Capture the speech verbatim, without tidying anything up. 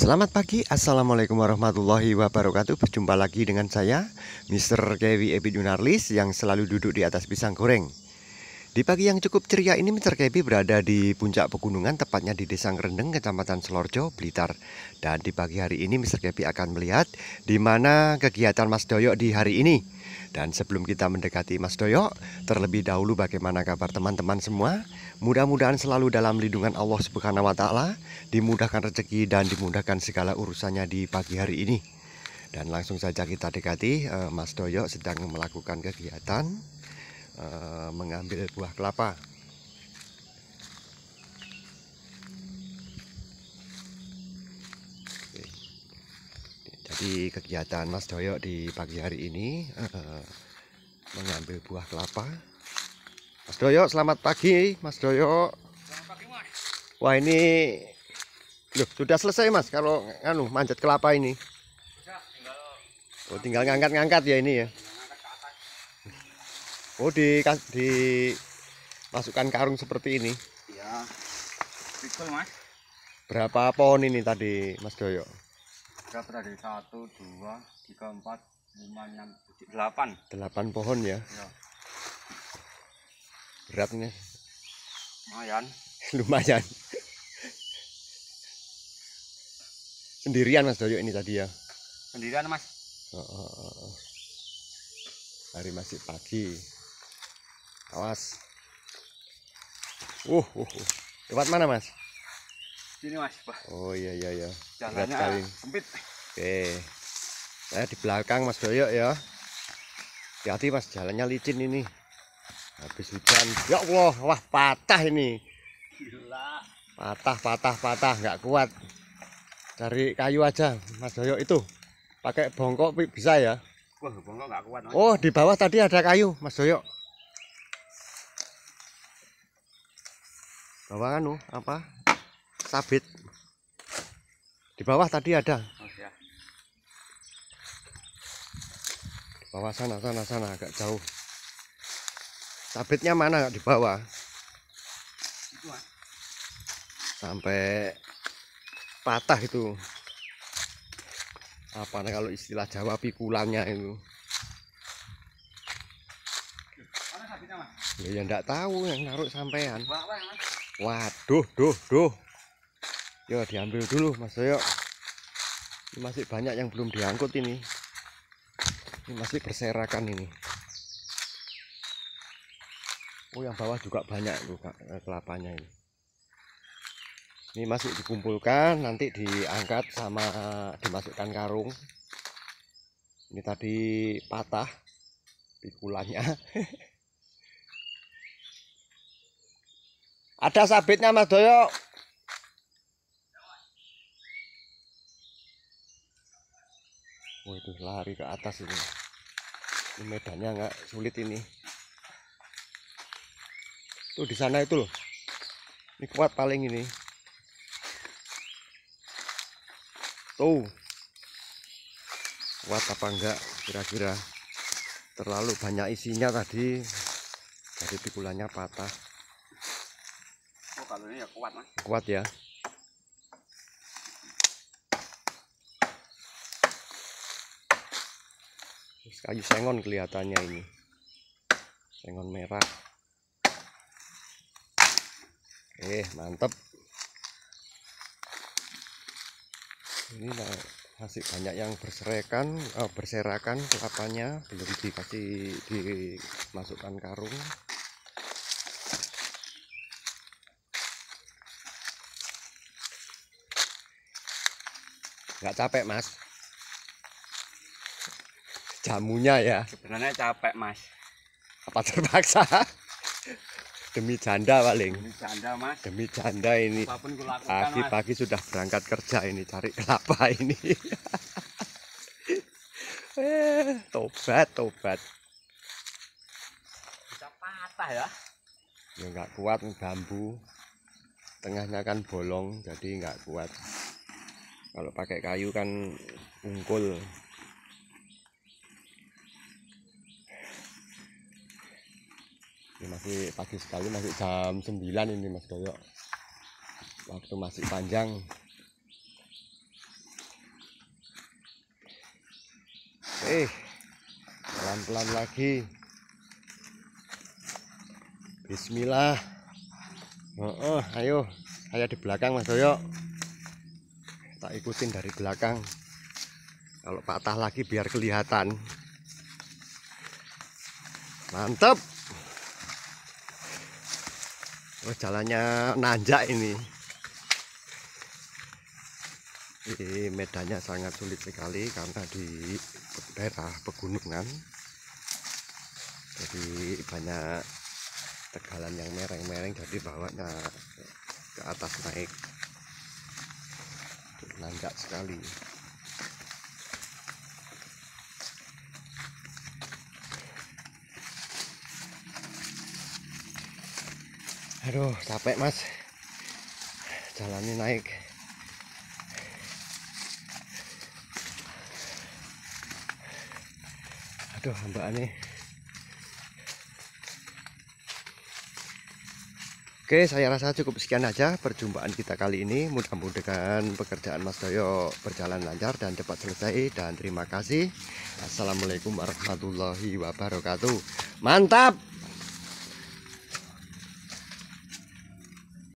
Selamat pagi, Assalamualaikum warahmatullahi wabarakatuh. Berjumpa lagi dengan saya, Mister Kevi Epidunarlis, yang selalu duduk di atas pisang goreng. Di pagi yang cukup ceria ini, Mister Kevi berada di puncak pegunungan, tepatnya di Desa Ngrendeng, Kecamatan Selorjo, Blitar. Dan di pagi hari ini, Mister Kevi akan melihat di mana kegiatan Mas Doyok di hari ini. Dan sebelum kita mendekati Mas Doyok, terlebih dahulu bagaimana kabar teman-teman semua? Mudah-mudahan selalu dalam lindungan Allah Subhanahu wa Ta'ala, dimudahkan rezeki dan dimudahkan segala urusannya di pagi hari ini. Dan langsung saja kita dekati, eh, Mas Doyok sedang melakukan kegiatan eh, mengambil buah kelapa. Oke. Jadi kegiatan Mas Doyok di pagi hari ini eh, mengambil buah kelapa. Mas Doyok, selamat pagi, Mas Doyok. Selamat pagi, Mas. Wah, ini loh, sudah selesai, Mas, kalau anu manjat kelapa ini. Sudah, tinggal Oh, tinggal ngangkat-ngangkat ya ini ya. ngangkat ke atas. Oh, di dimasukkan karung seperti ini. Iya. Pikul, Mas. Berapa pohon ini tadi, Mas Doyok? Berapa tadi? Satu, dua, tiga, empat, lima, enam, tujuh, delapan. Delapan pohon ya. Ya, Beratnya lumayan. lumayan. Sendirian Mas Doyok ini tadi ya. Sendirian, Mas. Oh, oh, oh, oh. Hari masih pagi. Awas. Uh, uh, uh. Lewat mana, Mas? Sini, Mas. Wah, Oh iya iya ya. Berat jalannya sekali. sempit. Oke. Saya di belakang Mas Doyok ya. Hati-hati, Mas, jalannya licin ini. Habis hujan. Ya Allah, wah patah ini. Gila. Patah, patah, patah, nggak kuat. Cari kayu aja, Mas Doyok itu. Pakai bongkok bisa ya. Wah, bongkok nggak kuat, Mas. Oh, di bawah tadi ada kayu, Mas Doyok. Bawah anu apa? Sabit. Di bawah tadi ada. Oh, ya. Di bawah sana, sana, sana agak jauh. Sabitnya mana di bawah? Itu, Mas. Sampai patah itu. Apa kalau istilah Jawa pikulannya itu? Mana sabitnya, Mas? Ya, ya enggak tahu yang naruh sampean. Bawa, Mas. Waduh, duh, duh. Yo, diambil dulu, Mas Doyok. Ini masih banyak yang belum diangkut ini. Ini masih berserakan ini. Oh, yang bawah juga banyak tuh kelapanya ini. Ini masih dikumpulkan, nanti diangkat sama dimasukkan karung. Ini tadi patah pikulannya. Ada sabitnya, Mas Doyok. Oh, itu lari ke atas ini. Ini medannya nggak sulit ini. Tuh di sana itu loh. Ini kuat paling ini. Tuh. Kuat apa enggak kira-kira. Terlalu banyak isinya tadi. Jadi pikulannya patah. Oh, kalau ini ya kuat, Mas. Kuat ya. Kayu sengon kelihatannya ini. Sengon merah. Oke, mantep. Ini masih banyak yang berserakan, oh, berserakan kelapanya, belum dikasih dimasukkan karung. Nggak capek, Mas? Jamunya ya. Sebenarnya capek, Mas. Apa terpaksa? Demi janda paling. Ini janda, Mas. Demi janda ini. Apapun kulakukan, Mas. Pagi-pagi sudah berangkat kerja ini cari kelapa ini. eh, tobat, tobat. Bisa patah ya. Ya nggak kuat bambu. Tengahnya kan bolong jadi nggak kuat. Kalau pakai kayu kan ungkul. Ini masih pagi sekali, masih jam sembilan ini Mas Doyok. Waktu masih panjang. Oke, pelan-pelan lagi. Bismillah. Oh, oh, ayo, saya di belakang Mas Doyo. Tak ikutin dari belakang. Kalau patah lagi biar kelihatan. Mantap. Oh, jalannya nanjak ini. Ini medannya sangat sulit sekali karena di daerah pegunungan. Jadi banyak tegalan yang mereng-mereng, jadi bawanya ke atas naik. Nanjak sekali. Aduh, capek Mas. Jalannya naik. Aduh, hambaannya. Oke, saya rasa cukup sekian aja perjumpaan kita kali ini. Mudah-mudahan pekerjaan Mas Doyo berjalan lancar dan cepat selesai. Dan terima kasih. Assalamualaikum warahmatullahi wabarakatuh. Mantap.